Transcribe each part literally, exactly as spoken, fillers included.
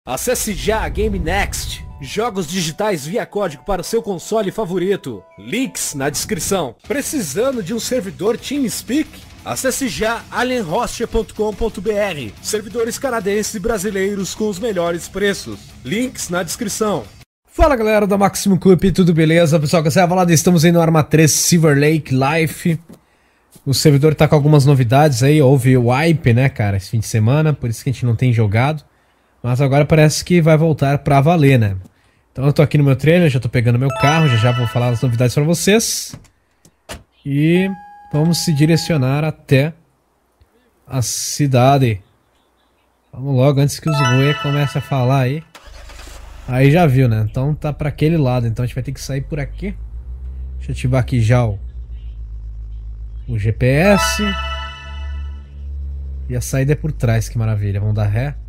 Acesse já a Game Next, jogos digitais via código para o seu console favorito. Links na descrição. Precisando de um servidor TeamSpeak? Acesse já alien hostia ponto com ponto br. Servidores canadenses e brasileiros com os melhores preços. Links na descrição. Fala galera da Maximum Cup, tudo beleza? Pessoal, que você vai falar, estamos aí no Arma três Silver Lake Life. O servidor tá com algumas novidades aí, houve o wipe, né, cara, esse fim de semana, por isso que a gente não tem jogado. Mas agora parece que vai voltar pra valer, né? Então eu tô aqui no meu trailer, já tô pegando meu carro, já já vou falar as novidades pra vocês. E vamos se direcionar até a cidade. Vamos logo, antes que os Rui comecem a falar aí. Aí já viu, né? Então tá pra aquele lado, então a gente vai ter que sair por aqui. Deixa eu ativar aqui já o, o G P S. E a saída é por trás, que maravilha. Vamos dar ré.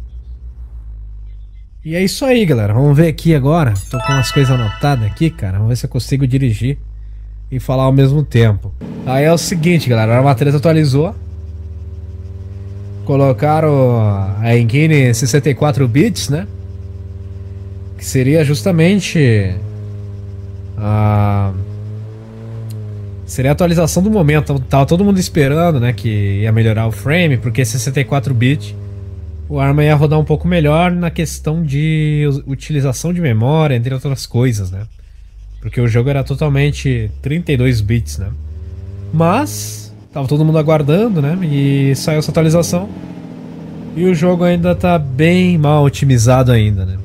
E é isso aí, galera. Vamos ver aqui agora. Tô com umas coisas anotadas aqui, cara. Vamos ver se eu consigo dirigir e falar ao mesmo tempo. Aí é o seguinte, galera. A Arma três atualizou. Colocaram a engine sessenta e quatro bits, né? Que seria justamente a... Seria a atualização do momento. Tava todo mundo esperando, né? Que ia melhorar o frame, porque sessenta e quatro bits... O Arma ia rodar um pouco melhor na questão de utilização de memória, entre outras coisas, né? Porque o jogo era totalmente trinta e dois bits, né? Mas tava todo mundo aguardando, né? E saiu essa atualização. E o jogo ainda tá bem mal otimizado ainda, né?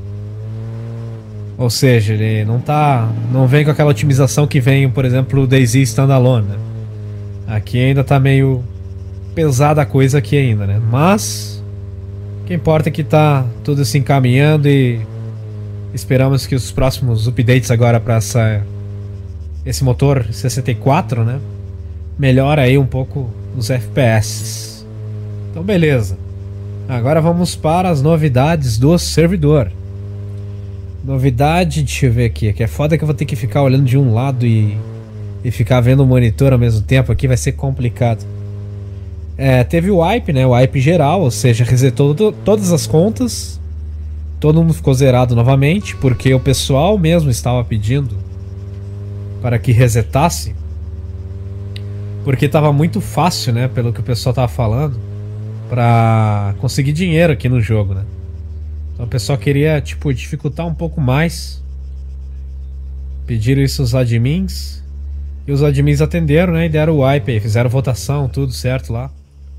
Ou seja, ele não tá... Não vem com aquela otimização que vem, por exemplo, o DayZ Standalone, né? Aqui ainda tá meio pesada a coisa aqui ainda, né? Mas... O que importa é que tá tudo se encaminhando e esperamos que os próximos updates agora para essa esse motor sessenta e quatro, né, melhora aí um pouco os F P S. Então beleza. Agora vamos para as novidades do servidor. Novidade, deixa eu ver aqui, que é foda que eu vou ter que ficar olhando de um lado e e ficar vendo o monitor ao mesmo tempo aqui, vai ser complicado. É, teve o wipe, né? O wipe geral, ou seja, resetou to todas as contas. Todo mundo ficou zerado novamente, porque o pessoal mesmo estava pedindo para que resetasse. Porque estava muito fácil, né? Pelo que o pessoal estava falando, para conseguir dinheiro aqui no jogo, né? Então o pessoal queria, tipo, dificultar um pouco mais. Pediram isso os admins. E os admins atenderam, né? E deram o wipe aí, fizeram votação, tudo certo lá.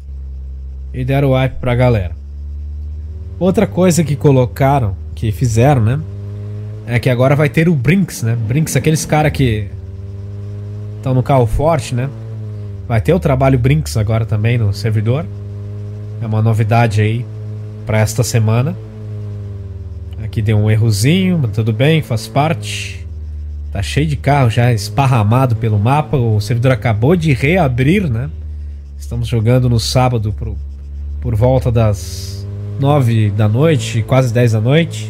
E deram o wipe pra galera. Outra coisa que colocaram, que fizeram, né? É que agora vai ter o Brinks, né? Brinks, aqueles caras que estão no carro forte, né? Vai ter o trabalho Brinks agora também no servidor. É uma novidade aí pra esta semana. Aqui deu um errozinho, mas tudo bem, faz parte. Tá cheio de carro já esparramado pelo mapa. O servidor acabou de reabrir, né? Estamos jogando no sábado pro, por volta das nove da noite, quase dez da noite.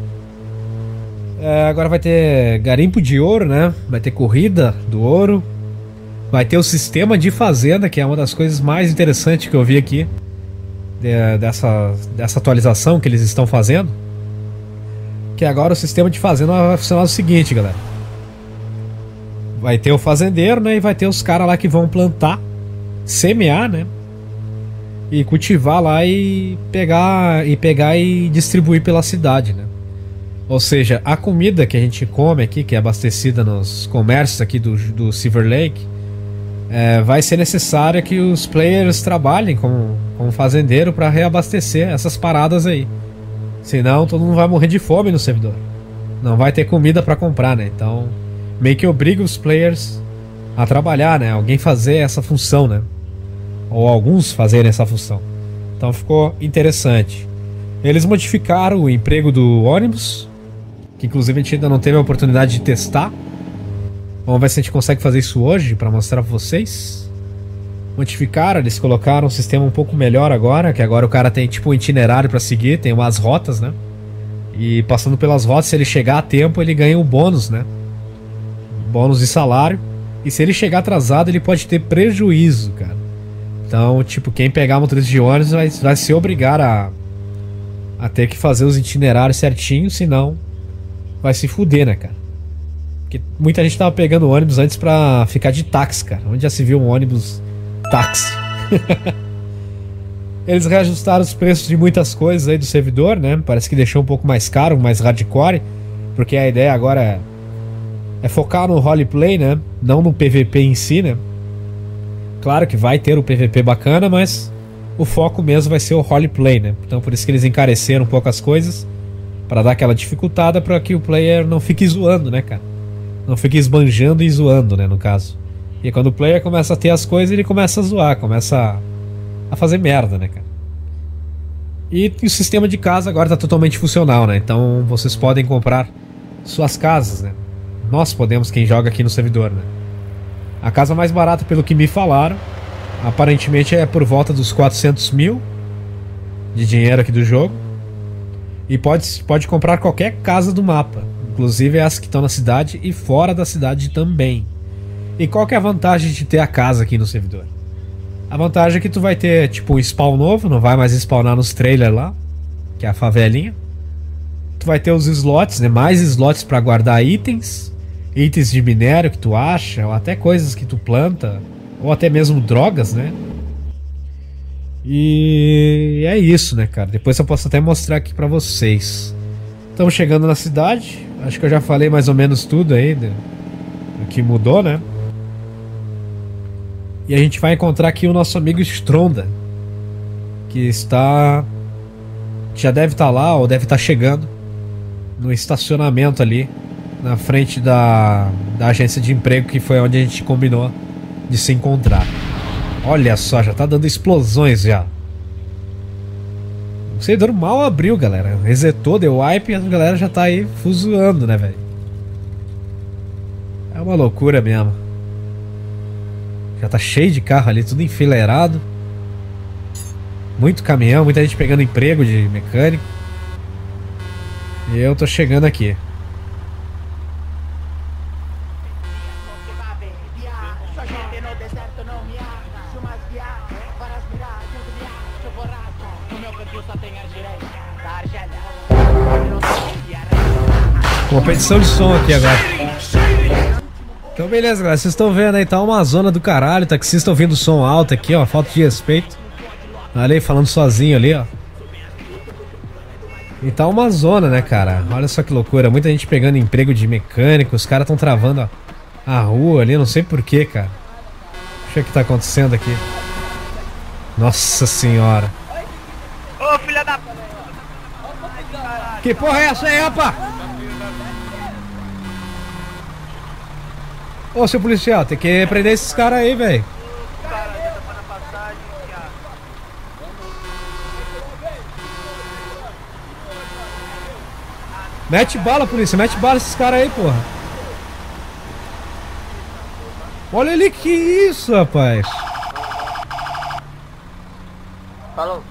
É, agora vai ter garimpo de ouro, né? Vai ter corrida do ouro. Vai ter o sistema de fazenda, que é uma das coisas mais interessantes que eu vi aqui. De, dessa, dessa atualização que eles estão fazendo. Que agora o sistema de fazenda vai funcionar o seguinte, galera. Vai ter o fazendeiro, né? E vai ter os caras lá que vão plantar, semear, né? E cultivar lá e pegar e pegar e distribuir pela cidade, né? Ou seja, a comida que a gente come aqui, que é abastecida nos comércios aqui do, do Silver Lake, é, vai ser necessário que os players trabalhem como, como fazendeiro para reabastecer essas paradas aí. Senão todo mundo vai morrer de fome no servidor. Não vai ter comida para comprar, né? Então meio que obriga os players a trabalhar, né? Alguém fazer essa função, né? Ou alguns fazerem essa função. Então ficou interessante. Eles modificaram o emprego do ônibus, que inclusive a gente ainda não teve a oportunidade de testar. Vamos ver se a gente consegue fazer isso hoje para mostrar para vocês. Modificaram, eles colocaram um sistema um pouco melhor agora, que agora o cara tem tipo um itinerário para seguir, tem umas rotas, né? E passando pelas rotas, se ele chegar a tempo, ele ganha o bônus, né? Bônus de salário. E se ele chegar atrasado, ele pode ter prejuízo, cara. Então, tipo, quem pegar motorista de ônibus vai, vai se obrigar a, a ter que fazer os itinerários certinhos, senão vai se fuder, né, cara? Porque muita gente tava pegando ônibus antes pra ficar de táxi, cara. Onde já se viu um ônibus táxi? Eles reajustaram os preços de muitas coisas aí do servidor, né? Parece que deixou um pouco mais caro, mais hardcore, porque a ideia agora é, é focar no roleplay, né? Não no P V P em si, né? Claro que vai ter o P V P bacana, mas o foco mesmo vai ser o roleplay, né? Então por isso que eles encareceram um pouco as coisas, para dar aquela dificultada para que o player não fique zoando, né, cara? Não fique esbanjando e zoando, né, no caso. E quando o player começa a ter as coisas, ele começa a zoar, começa a, a fazer merda, né, cara? E, e o sistema de casa agora tá totalmente funcional, né? Então vocês podem comprar suas casas, né? Nós podemos, quem joga aqui no servidor, né? A casa mais barata, pelo que me falaram, aparentemente é por volta dos quatrocentos mil de dinheiro aqui do jogo. E pode, pode comprar qualquer casa do mapa, inclusive as que estão na cidade e fora da cidade também. E qual que é a vantagem de ter a casa aqui no servidor? A vantagem é que tu vai ter tipo um spawn novo, não vai mais spawnar nos trailers lá, que é a favelinha. Tu vai ter os slots, né? Mais slots para guardar itens, itens de minério que tu acha, ou até coisas que tu planta, ou até mesmo drogas, né? E é isso, né, cara? Depois eu posso até mostrar aqui pra vocês. Estamos chegando na cidade. Acho que eu já falei mais ou menos tudo aí do que mudou, né? E a gente vai encontrar aqui o nosso amigo Stronda, que está... já deve estar lá, ou deve estar chegando no estacionamento ali na frente da, da agência de emprego, que foi onde a gente combinou de se encontrar. Olha só, já tá dando explosões já. O servidor mal abriu, galera. Resetou, deu wipe e a galera já tá aí fuzoando, né, velho? É uma loucura mesmo. Já tá cheio de carro ali, tudo enfileirado. Muito caminhão, muita gente pegando emprego de mecânico. E eu tô chegando aqui. Competição de som aqui agora. Então beleza, galera, vocês estão vendo aí, tá uma zona do caralho. Taxistas ouvindo som alto aqui, ó, falta de respeito. Olha aí, falando sozinho ali, ó. E tá uma zona, né, cara? Olha só que loucura, muita gente pegando emprego de mecânico. Os caras tão travando a, a rua ali, não sei porquê, cara. Deixa eu ver o que tá acontecendo aqui. Nossa senhora. Ô, filha da... Que porra é essa aí, rapaz? Ô, seu policial, tem que prender esses caras aí, velho. Mete bala, polícia, mete bala esses caras aí, porra. Olha ali, que isso, rapaz. Falou.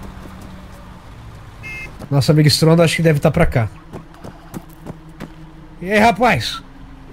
Nosso amigo Stronda acho que deve estar pra cá. E aí, rapaz?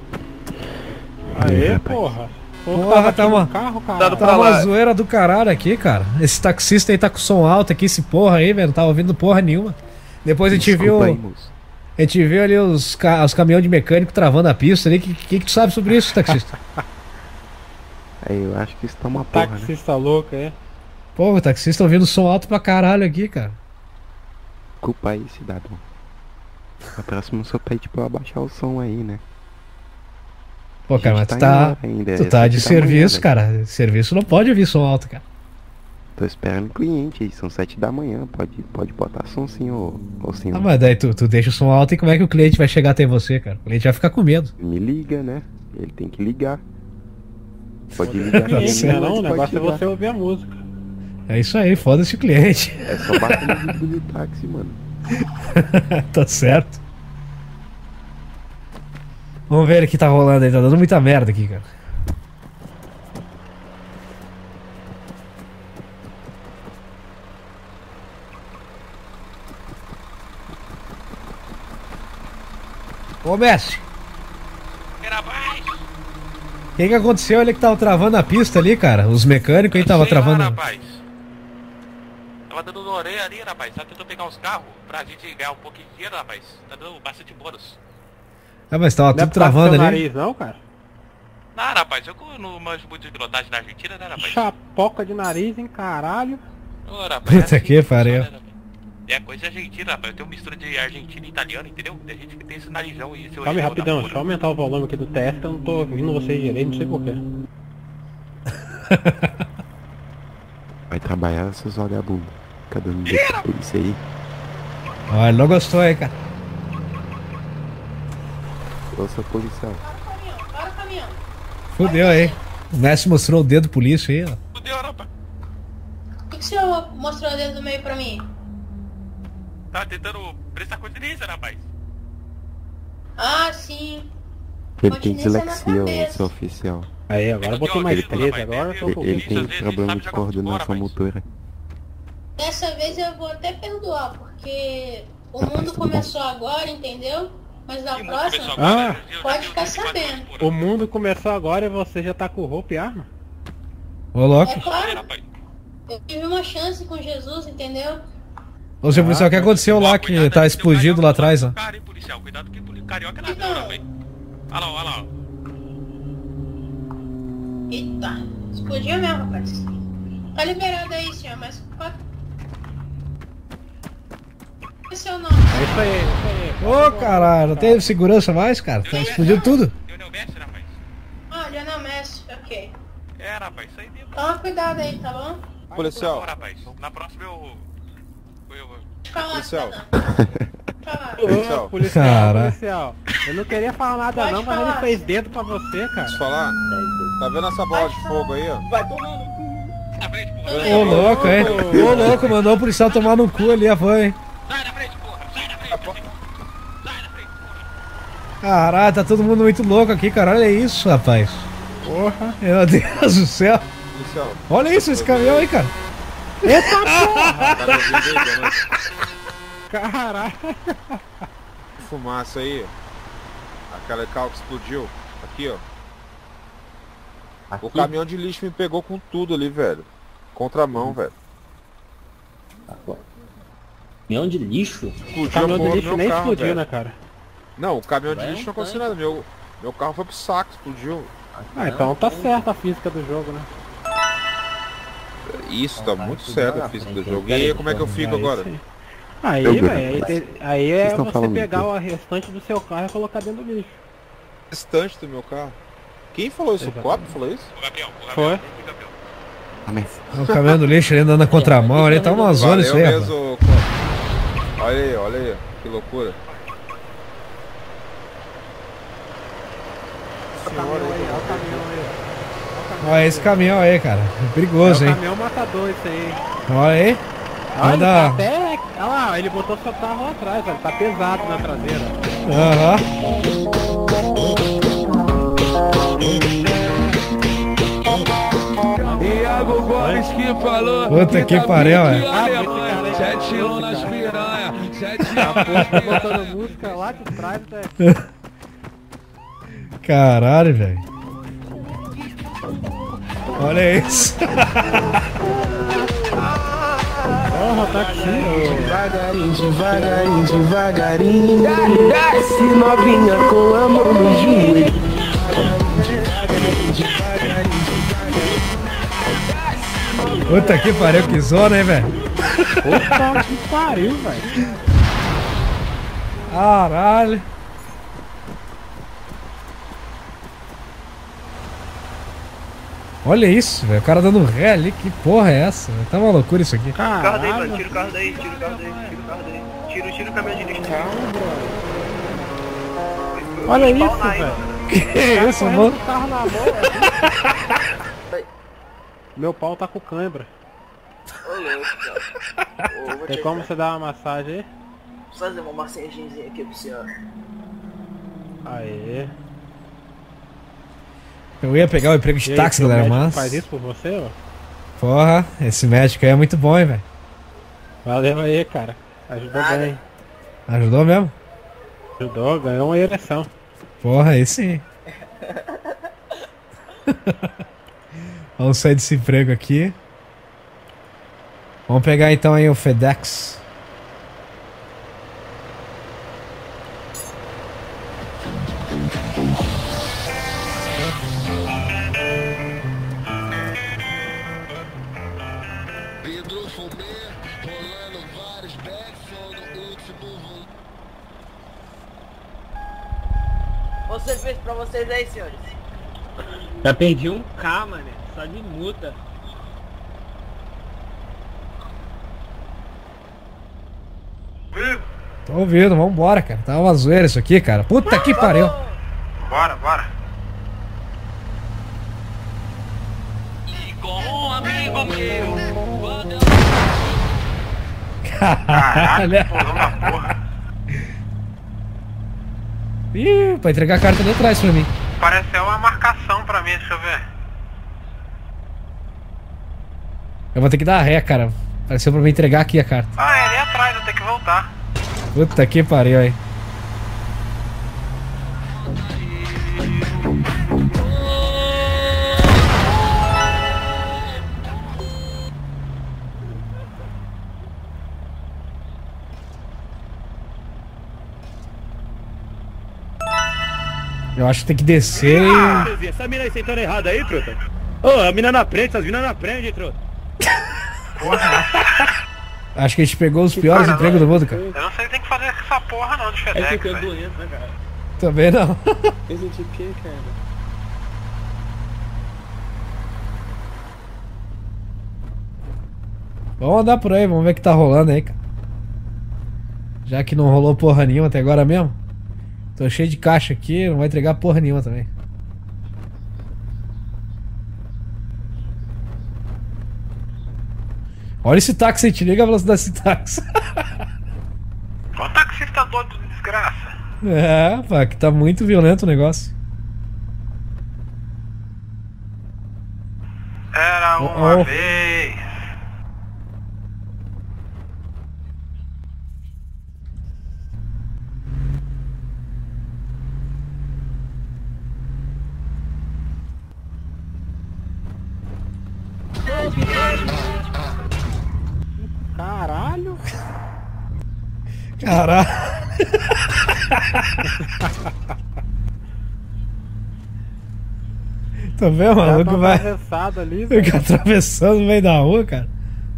Aê, porra. Porra, tá uma, carro, cara. tá uma zoeira do caralho aqui, cara. Esse taxista aí tá com som alto aqui, esse porra aí, velho. Não tá ouvindo porra nenhuma. Depois a gente viu... Aí, moço. A gente viu ali os, ca os caminhões de mecânico travando a pista ali. O que, que, que tu sabe sobre isso, taxista? Aí, eu acho que isso tá uma porra, né? Taxista louco, é? Pô, o taxista ouvindo som alto pra caralho aqui, cara. Desculpa aí, cidadão. A próxima só pede pra eu abaixar o som aí, né? Pô, cara, mas tá tu tá, ainda, tu tá de sete da manhã, serviço, velho. cara. Serviço não pode ouvir som alto, cara. Tô esperando o cliente aí, são sete da manhã. Pode, pode botar som sim, ô, ô senhor. Ah, mas daí tu, tu deixa o som alto e como é que o cliente vai chegar até você, cara? O cliente vai ficar com medo. Me liga, né? Ele tem que ligar. Pode ligar. Não, certo. não, pode o negócio é ligar. você ouvir a música. É isso aí, foda-se o cliente. É só bater no vidro do táxi, mano. Tá certo. Vamos ver o que tá rolando aí, tá dando muita merda aqui, cara. Ô, mestre. O que que aconteceu? Ele que tava travando a pista ali, cara. Os mecânicos aí tava Sei lá, travando. rapaz. tava dando no orelha ali, rapaz. Tá tentando pegar uns carros pra gente ganhar um pouquinho de dinheiro, rapaz. Tá dando bastante bônus. Ah, mas tava Não é tudo por causa do travando seu ali. nariz, não, cara? Não, rapaz, eu não manjo muito de pilotagem na Argentina, né, rapaz? Chapoca de nariz, hein, caralho. Ô, rapaz, Puta que pariu. funciona, rapaz. É coisa argentina, rapaz. Eu tenho mistura de argentino e italiano, entendeu? Tem gente que tem esse narizão e esse Calma aí, orelhão rapidão. da Deixa eu porra. aumentar o volume aqui do teste, eu não tô ouvindo vocês direito, não sei porquê. Vai trabalhar seus vagabundos. Cada um de polícia aí. Ó, ele não gostou aí, cara. Eu sou policial. Para o caminhão. Fudeu aí. O Messi mostrou o dedo polícia aí, ó. Fudeu, rapaz. Por que que o senhor mostrou o dedo do meio pra mim? Tá tentando prestar continência, rapaz. Ah, sim. Ele tem Continência na dislexia, cabeça. o seu oficial. Aí, agora eu botei mais três, agora eu tô Ele, ele tem Às vezes problema sabe de jogar coordenação futebol, rapaz. motora. Dessa vez eu vou até perdoar, porque o Rapaz, mundo tudo bom. começou agora, entendeu? Mas na Ih, mano, próxima, começou agora, Ah, eu já pode tenho ficar vinte e quatro sabendo. por hora. O mundo começou agora e você já tá com roupa e arma? Ô, louco. é Aí, claro, rapaz. eu tive uma chance com Jesus, entendeu? Ô, seu policial, o que aconteceu lá Ó, que cuidado tá aí, tem um explodido carioca lá do atrás, ó? lado do cara, hein, policial. Cuidado que poli- carioca é na Então. dura, velho. Olha lá, olha lá. ó. Eita, explodiu mesmo, rapaz. Tá liberado aí, senhor, mas qual é o seu nome? É isso aí, é isso aí. Ô, caralho, não teve segurança mais, cara? Tá explodindo tudo. Lionel Messi, rapaz. Ah, Lionel Messi, ok. É, rapaz, isso aí mesmo. Toma cuidado aí, tá bom? Policial. Rapaz, na próxima eu... eu... Deixa eu falar, Policial. cidadão. Fala. Ô, policial, Cara. policial. Eu não queria falar nada Pode não, mas falar. ele fez dedo pra você, cara. Deixa eu falar. Tá vendo essa bola de fogo aí, ó? Vai tomando. Na frente, porra. Ô, louco, hein? Ô, louco, mandou o policial tomar no cu ali, ó, foi, hein? Sai na frente, porra. Sai na frente. Sai na frente, porra. Caralho, tá todo mundo muito louco aqui, cara. Olha isso, rapaz. Porra. Meu Deus do céu. Policial. Olha isso, esse caminhão aí, cara. Tá me ouvindo aí, boa noite? Caralho. Fumaça aí. Aquele carro que explodiu. Aqui, ó. O caminhão de lixo me pegou com tudo ali, velho. Contramão, velho. Caminhão de lixo? Explodiu O caminhão a do porra do lixo meu nem carro, explodiu, velho. né, cara? Não, o caminhão de Vai lixo um não aconteceu tanque. nada. Meu, meu carro foi pro saco, explodiu. Ah, então tá certa a física do jogo, né? Isso, tá muito certo a física do jogo. E aí, como é que eu fico Aí agora? sim. Aí, Eu- velho, aí, te- aí é Vocês estão você falando pegar do o restante do seu carro e colocar dentro do lixo. Restante do meu carro. Quem falou isso? O Copo falou isso? O Gabriel, o Gabriel. Foi? O Gabriel. Ah, mas... O caminhão do lixo ali andando na contramão ali, tá uma zona isso aí, Valeu rapaz. mesmo, Copo. Olha aí, olha aí. Que loucura. Olha o caminhão aí, olha o caminhão aí. Olha esse caminhão aí, cara. É perigoso, É o hein? caminhão matador esse aí. Olha aí. Olha, ele tá Manda. até... Olha lá, ele botou seu carro lá atrás, velho. Tá pesado na traseira. Aham. Iago Gomes que falou. Puta que pariu, tá velho. Alemanha, Sete anos nas piranha. Sete Tá anos nas piranha. botando música lá de trás, velho. Caralho, velho. Olha isso. Porra, tá aqui. Devagarinho, devagarinho, devagarinho. Desce novinha com a mão no joelho. Puta que pariu, que zona, hein, velho. Puta que pariu, velho. Caralho. Olha isso, velho. O cara dando ré ali. Que porra é essa? Véio? Tá uma loucura isso aqui. Carro daí, mano. Caralho. Tira o carro daí, tira o carro daí, tira o carro daí. Tira, tira o caminhão de lixo. Olha isso, Spawnar aí, velho. mano. Que isso, Correndo mano? com o carro na mão, velho. Meu pau tá com cãibra. Ô, louco, cara. Ô, vou Tem te como você dar uma massagem aí? fazer uma massagenzinha aqui pro senhor. Aê. Eu ia pegar o emprego E de aí, táxi, seu galera, médico mas... faz isso por você, ó? Porra, esse médico aí é muito bom, hein, velho. Valeu aí, cara. Ajudou Nada. bem. Ajudou mesmo? Ajudou, ganhou uma ereção. Porra, aí sim. Vamos sair desse emprego aqui. Vamos pegar então aí o FedEx. Você fez pra vocês aí, senhores? Já perdi um K, mano. Só de multa. Tô ouvindo, vambora, cara. Tá uma zoeira isso aqui, cara. Puta que pariu. Bora, bora. E com um amigo meu, quando eu... Caralho. porra. Ih, pra entregar a carta ali atrás pra mim. Parece é uma marcação pra mim, deixa eu ver. Eu vou ter que dar ré, cara. Pareceu pra mim entregar aqui a carta. Ah, é ali atrás, eu tenho que voltar. Puta que pariu aí. Eu acho que tem que descer e... Essa mina aí sentando errado aí, truta. Ô, oh, a mina na frente, essas minas na frente, truta. Acho que a gente pegou os piores empregos do mundo, cara. Eu não sei o que tem que fazer com essa porra não de FedEx. É que eu doente, né, cara? Também não. Esse tipo que, cara? Vamos andar por aí, vamos ver o que tá rolando aí, cara. Já que não rolou porra nenhuma até agora mesmo. Tô cheio de caixa aqui, não vai entregar porra nenhuma também. Olha esse táxi aí, te liga a velocidade desse táxi. O taxista doido de desgraça. É, pá, que tá muito violento o negócio. Era uma oh, oh. vez. Caralho. Caralho. Tá vendo, maluco? Tá Vai atravessado ali, fica atravessando no meio da rua, cara.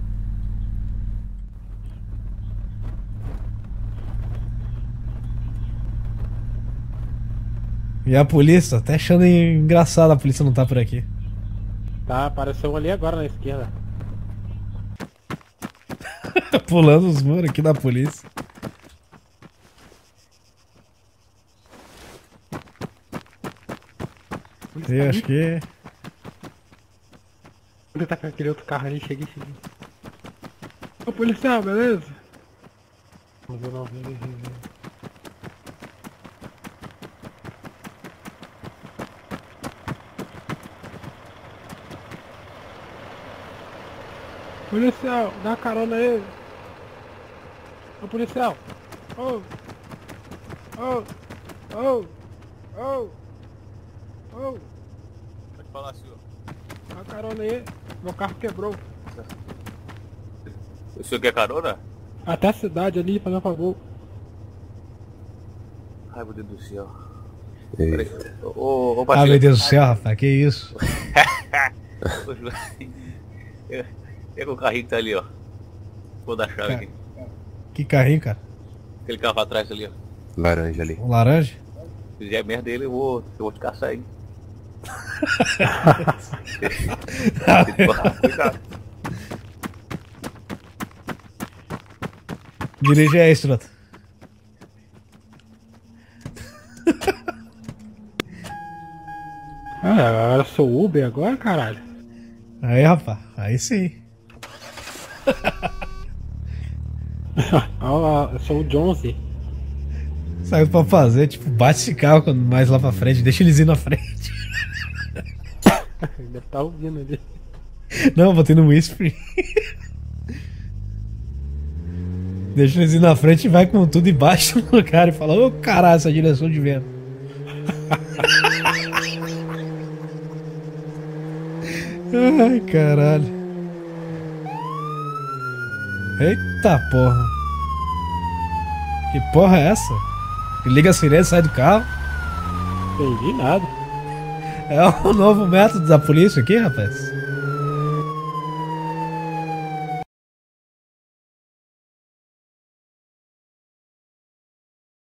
E a polícia, até achando engraçado a polícia não tá por aqui. Tá, apareceu ali agora na esquerda. Pulando os muros aqui da polícia. Eu acho que... Ele tá com aquele outro carro ali, cheguei, cheguei. Ô policial, beleza? Mas eu não vi, vi, vi. Policial, dá carona aí. Ô policial. Ô. Ô. Ô. Ô. Ô. Pode falar, senhor. Dá carona aí. Meu carro quebrou. O senhor quer carona? Até a cidade ali, fazendo um favor. Ai, meu Deus do céu. Eita. Ô, ô, ah, meu Deus do céu, rapaz, que isso? Pega o carrinho que tá ali, ó. Vou dar a chave aqui. Que carrinho, cara? Aquele carro pra trás ali, ó. Laranja ali. Um laranja? Se fizer merda dele, eu vou, eu vou te caçar aí. Dirige aí, Estrota. Ah, agora eu sou Uber agora, caralho. Aí, rapaz, aí sim. Ah, eu sou o Jonesy. Saiu pra fazer, tipo, bate esse carro quando mais lá pra frente, deixa eles ir na frente. Deve tá ouvindo ali. Não, botei no Whisper. Deixa eles ir na frente e vai com tudo embaixo no cara e fala, ô oh, caralho, essa direção de vento. Ai, caralho. Eita porra. Que porra é essa? Liga a sirene e sai do carro? Entendi nada. É o novo método da polícia aqui, rapaz.